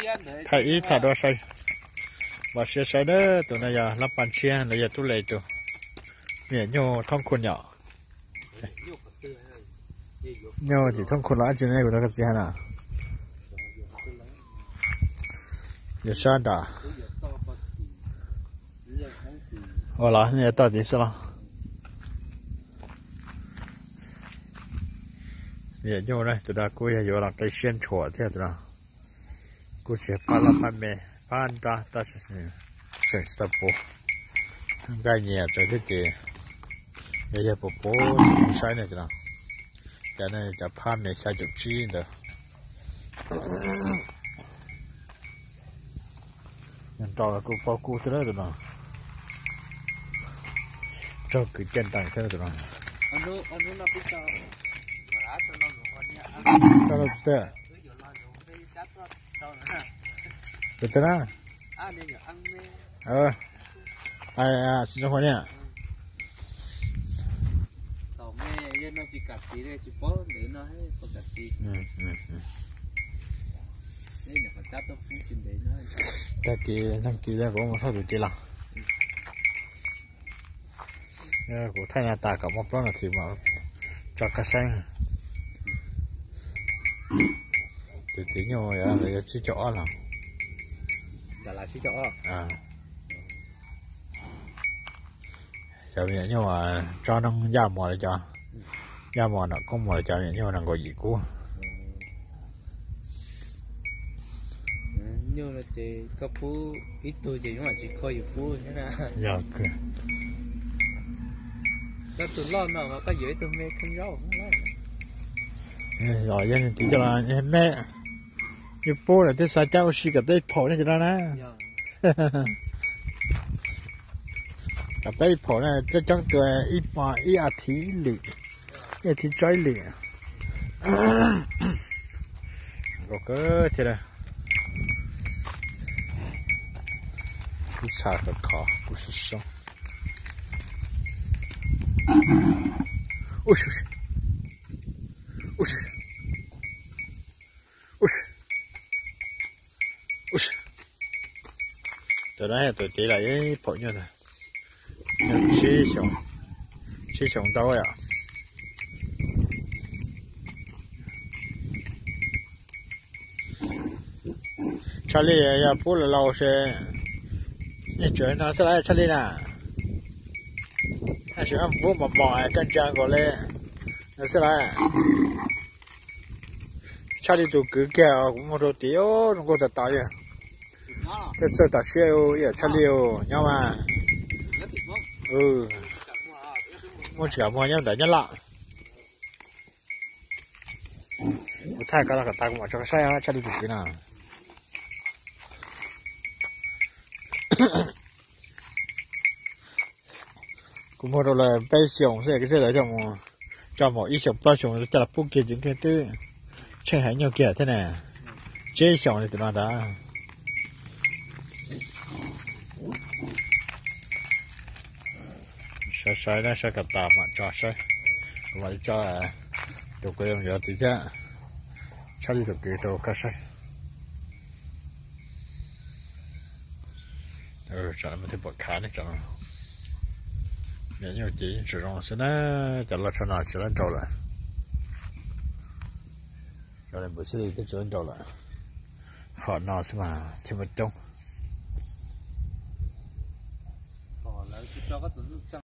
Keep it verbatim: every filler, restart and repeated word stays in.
thay ít thay đó say và xe say đó tụi này giờ lắp bàn chia là giờ tụi lấy tụi miễn nhô thông khuôn nhỏ nhô chỉ thông khuôn lá trên này của nó cái gì hả giờ sao đã ở là này到底是了也就呢tụi nó cũng有了cái先错的tụi nó cũng chỉ ba la ba mẹ ba anh ta ta sẽ sẽ stop bố cái nhà cho thế gì bây giờ bố bố sai này tụi nó cái nàyจะพาแม่ใช้จุดจีนเด้อยังต่อกูพอกูเท่าไหร่ตัวน้องเจ้าคือเจนต่างเท่าไหร่ตัวน้องอันนู้นอันนู้นเราไปเจอหาตัวน้องหนูคนนี้เจ้าเราเจอเป็นตัวน่ะเออไอ้อ่ะสิเจ้าคนเนี้ยnó chỉ cắt tí đây chỉ bó để nó hết không cắt tí. Ừ ừ ừ. Đây là phải cắt nó cũng chừng đấy nó. Cái kia thằng kia ra cũng một thôi được chưa nào? Cái của thay nhà ta cả một đó là thì mà cho cá xanh. Từ tí nhau rồi à, rồi chỉ chó là. Đã là chỉ chó. À. Giờ bây giờ nhưng mà cho nó ra mồi để cho. Ra mò nó có mò cho nhưng mà nó gọi gì cua nhưng là chỉ có phú ít tuổi chỉ mà chỉ coi được phú thế nào dạ kì cái tụi lo nào mà có dễ tụi mẹ không rau không lấy rồi dân chỉ cho là em mẹ như bố là cái sao cháu xí cái tay phổ này cho nó nè cái tay phổ này cho trong tuổi ít mà ít à thí lì cái thì trái lì rồi cơ thế này cái xà cái khó不是生ôi trời ôi trời ôi trời ôi trời từ đấy tôi tí lại cái phổ như này chế sống chế sống đâu vậy Charlie ya bố là lâu sẽ nhận chuyện nó sẽ lại Charlie nè anh sẽ bố mà bỏ chân chân của lên nó sẽ lại Charlie tụ cứ kẹo cũng một đồ tiếu nó có thật tao vậy cái sơ tao siêu ya Charlie nhau mà ừ mua chả mua nhau để nhắc lại thay cái là cái tay của cho cái xe Charlie tụ cứ nào cũng mua rồi là bay sòng sẽ cái gì đấy cho mà cho mọi ít sòng bao sòng cho là bút kia những cái thứ chơi hãy nhau kia thế này chơi sòng thì tụi nó đã sai sai đó sai cả tạm mà cho sai vậy cho tụi cô em giờ thì chứ sai đi tụi kia tụi cá sai ừ chả mới thấy bọt cá này chả nếu như chỉ sử dụng sẽ nó chả là cho nào chỉ là trâu lại cho nên bữa đi cái chỗ trâu lại họ nào sẽ mà thêm một trong họ lấy cho có tụi